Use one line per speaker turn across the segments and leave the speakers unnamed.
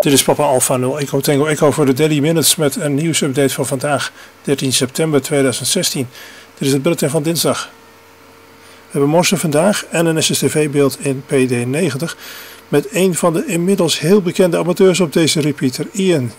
Dit is Papa Alpha 0 Echo Tango Echo voor de Daily Minutes met een nieuwsupdate van vandaag, 13 september 2016. Dit is het bulletin van dinsdag. We hebben morsen vandaag en een SSTV-beeld in PD90 met een van de inmiddels heel bekende amateurs op deze repeater, Ian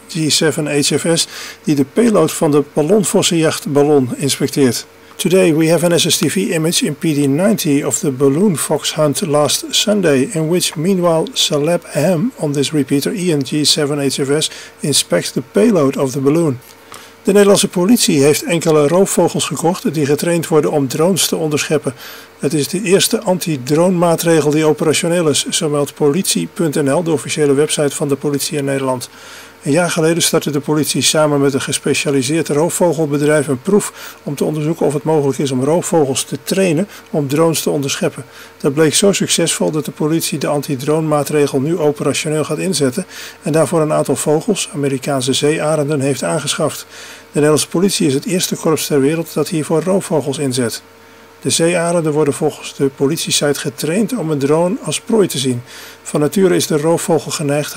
G7HFS, die de payload van de ballonvossenjachtballon inspecteert. Today we have an SSTV image in PD90 of the balloon fox hunt last Sunday, in which meanwhile Celeb Ham on this repeater Ian G7HFS inspects the payload of the balloon. De Nederlandse politie heeft enkele roofvogels gekocht die getraind worden om drones te onderscheppen. Het is de eerste anti-drone maatregel die operationeel is, zo meldt politie.nl, de officiële website van de politie in Nederland. Een jaar geleden startte de politie samen met een gespecialiseerd roofvogelbedrijf een proef om te onderzoeken of het mogelijk is om roofvogels te trainen om drones te onderscheppen. Dat bleek zo succesvol dat de politie de anti-drone maatregel nu operationeel gaat inzetten en daarvoor een aantal vogels, Amerikaanse zeearenden, heeft aangeschaft. De Nederlandse politie is het eerste korps ter wereld dat hiervoor roofvogels inzet. De zeearenden worden volgens de politiesite getraind om een drone als prooi te zien. Van nature is de roofvogel geneigd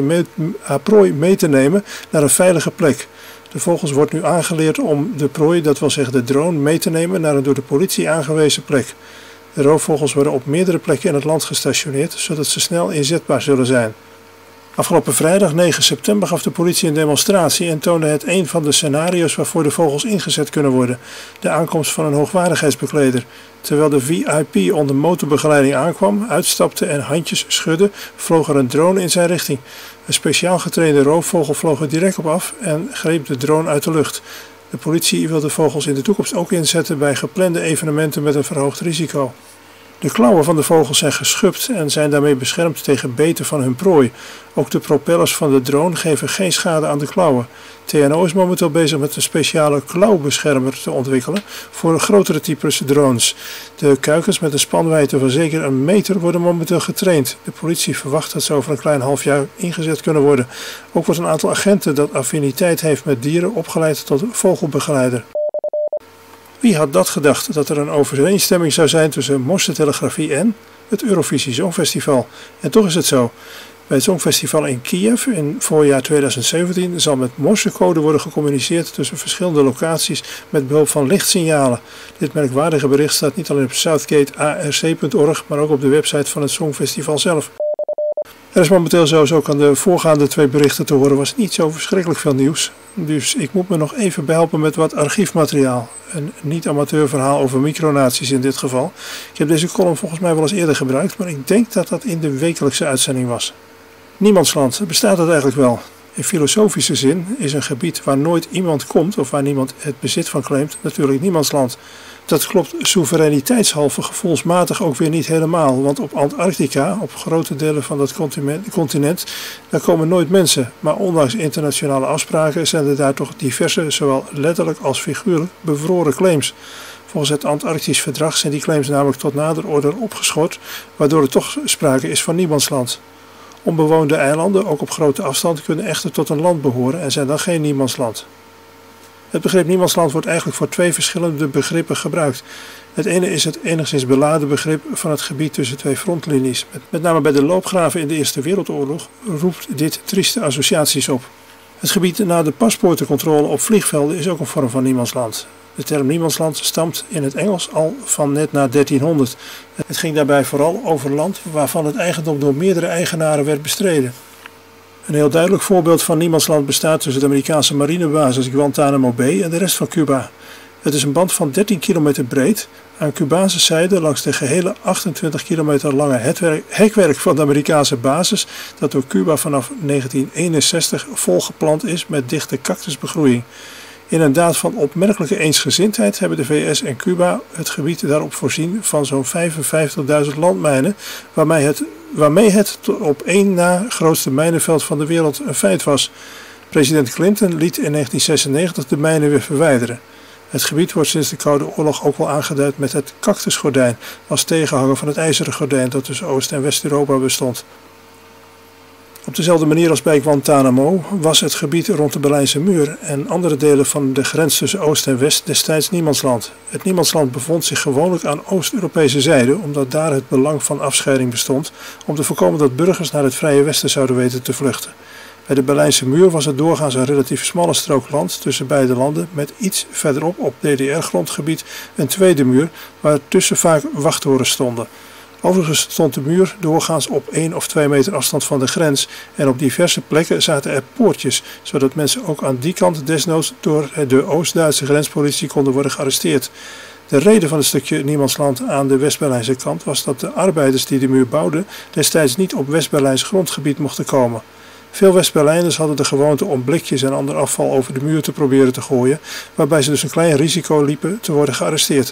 haar prooi mee te nemen naar een veilige plek. De vogels wordt nu aangeleerd om de prooi, dat wil zeggen de drone, mee te nemen naar een door de politie aangewezen plek. De roofvogels worden op meerdere plekken in het land gestationeerd, zodat ze snel inzetbaar zullen zijn. Afgelopen vrijdag 9 september gaf de politie een demonstratie en toonde het een van de scenario's waarvoor de vogels ingezet kunnen worden, de aankomst van een hoogwaardigheidsbekleder. Terwijl de VIP onder motorbegeleiding aankwam, uitstapte en handjes schudde, vloog er een drone in zijn richting. Een speciaal getrainde roofvogel vloog er direct op af en greep de drone uit de lucht. De politie wil de vogels in de toekomst ook inzetten bij geplande evenementen met een verhoogd risico. De klauwen van de vogels zijn geschubt en zijn daarmee beschermd tegen beten van hun prooi. Ook de propellers van de drone geven geen schade aan de klauwen. TNO is momenteel bezig met een speciale klauwbeschermer te ontwikkelen voor grotere types drones. De kuikens met een spanwijdte van zeker een meter worden momenteel getraind. De politie verwacht dat ze over een klein half jaar ingezet kunnen worden. Ook wordt een aantal agenten dat affiniteit heeft met dieren opgeleid tot vogelbegeleider. Wie had dat gedacht, dat er een overeenstemming zou zijn tussen morsentelegrafie en het Eurovisie Songfestival? En toch is het zo. Bij het Songfestival in Kiev in voorjaar 2017 zal met morsecode worden gecommuniceerd tussen verschillende locaties met behulp van lichtsignalen. Dit merkwaardige bericht staat niet alleen op southgatearc.org, maar ook op de website van het Songfestival zelf. Er is momenteel zo kan de voorgaande twee berichten te horen was niet zo verschrikkelijk veel nieuws. Dus ik moet me nog even behelpen met wat archiefmateriaal. Een niet-amateur verhaal over micronaties in dit geval. Ik heb deze column volgens mij wel eens eerder gebruikt, maar ik denk dat dat in de wekelijkse uitzending was. Niemandsland, bestaat dat eigenlijk wel? In filosofische zin is een gebied waar nooit iemand komt of waar niemand het bezit van claimt natuurlijk niemandsland. Dat klopt soevereiniteitshalve gevoelsmatig ook weer niet helemaal, want op Antarctica, op grote delen van dat continent, daar komen nooit mensen. Maar ondanks internationale afspraken zijn er daar toch diverse, zowel letterlijk als figuurlijk, bevroren claims. Volgens het Antarctisch Verdrag zijn die claims namelijk tot nader order opgeschort, waardoor er toch sprake is van niemandsland. Onbewoonde eilanden, ook op grote afstand, kunnen echter tot een land behoren en zijn dan geen niemandsland. Het begrip niemandsland wordt eigenlijk voor twee verschillende begrippen gebruikt. Het ene is het enigszins beladen begrip van het gebied tussen twee frontlinies. Met name bij de loopgraven in de Eerste Wereldoorlog roept dit trieste associaties op. Het gebied na de paspoortencontrole op vliegvelden is ook een vorm van niemandsland. De term niemandsland stamt in het Engels al van net na 1300. Het ging daarbij vooral over land waarvan het eigendom door meerdere eigenaren werd bestreden. Een heel duidelijk voorbeeld van niemandsland bestaat tussen de Amerikaanse marinebasis Guantanamo Bay en de rest van Cuba. Het is een band van 13 kilometer breed, aan Cubaanse zijde langs de gehele 28 kilometer lange hekwerk van de Amerikaanse basis, dat door Cuba vanaf 1961 volgeplant is met dichte cactusbegroeiing. In een daad van opmerkelijke eensgezindheid hebben de VS en Cuba het gebied daarop voorzien van zo'n 55.000 landmijnen, waarmee het op één na grootste mijnenveld van de wereld een feit was. President Clinton liet in 1996 de mijnen weer verwijderen. Het gebied wordt sinds de Koude Oorlog ook wel aangeduid met het cactusgordijn, als tegenhanger van het ijzeren gordijn dat tussen Oost- en West-Europa bestond. Op dezelfde manier als bij Guantanamo was het gebied rond de Berlijnse muur en andere delen van de grens tussen Oost en West destijds niemandsland. Het niemandsland bevond zich gewoonlijk aan Oost-Europese zijde, omdat daar het belang van afscheiding bestond om te voorkomen dat burgers naar het Vrije Westen zouden weten te vluchten. Bij de Berlijnse muur was het doorgaans een relatief smalle strook land tussen beide landen met iets verderop op DDR-grondgebied een tweede muur waar tussen vaak wachttorens stonden. Overigens stond de muur doorgaans op 1 of 2 meter afstand van de grens en op diverse plekken zaten er poortjes, zodat mensen ook aan die kant desnoods door de Oost-Duitse grenspolitie konden worden gearresteerd. De reden van het stukje niemandsland aan de West-Berlijnse kant was dat de arbeiders die de muur bouwden destijds niet op West-Berlijns grondgebied mochten komen. Veel West-Berlijners hadden de gewoonte om blikjes en ander afval over de muur te proberen te gooien, waarbij ze dus een klein risico liepen te worden gearresteerd.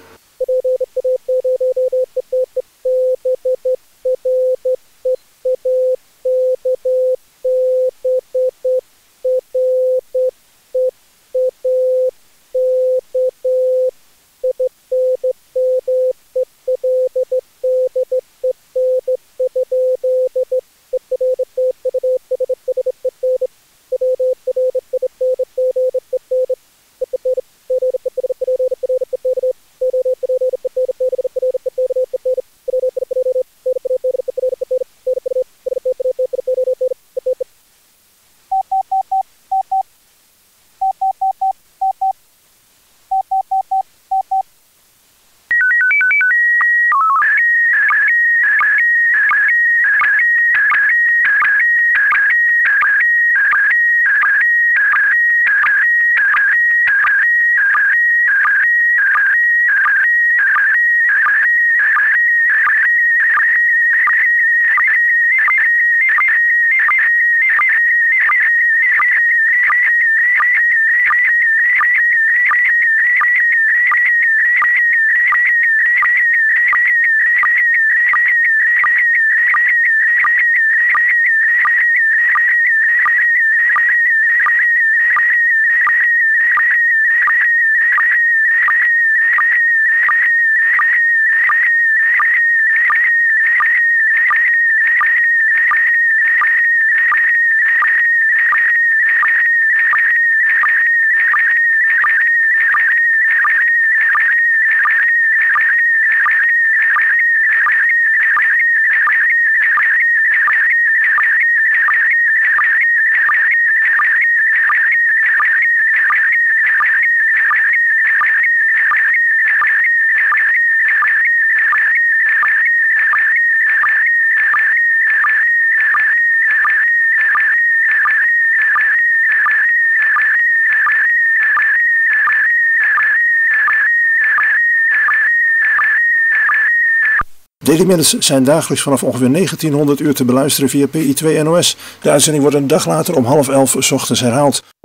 Daily Minutes zijn dagelijks vanaf ongeveer 1900 uur te beluisteren via PI2 NOS. De uitzending wordt een dag later om 10:30 's ochtends herhaald.